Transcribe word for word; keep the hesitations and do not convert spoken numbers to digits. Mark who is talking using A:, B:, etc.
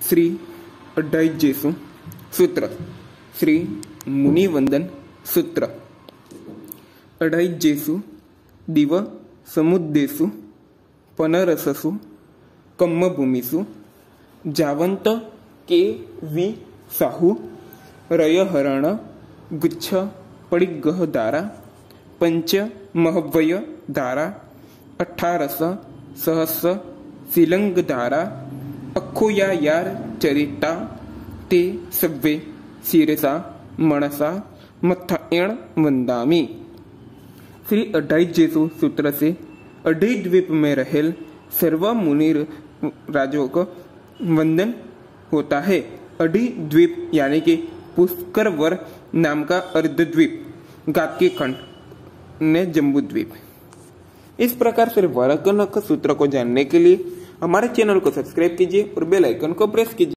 A: श्री अड्डाइजेसु सूत्र, श्री मुनिवंदन सूत्र। अड्डाइजेसु दिव समुद्देसु पनरससु कम्मभूमिसु जावंत के वी साहू रयहरण गुच्छ पड़िगह दारा पंच महव्वय दारा अठारस सहस सिलंग दारा अखोया यार चरिता ते सव्वे सिरसा मनसा मथएण वंदामी। श्री अड्डाइजेसु सूत्र से अड्डई द्वीप में रहेल सर्व मुनि राजों को वंदन होता है। अड्डई द्वीप यानी कि पुष्कर वर नाम का अर्धद्वीप, गात्की खंड ने जम्बू द्वीप। इस प्रकार से वर्णक सूत्र को जानने के लिए हमारे चैनल को सब्सक्राइब कीजिए और बेल आइकन को प्रेस कीजिए।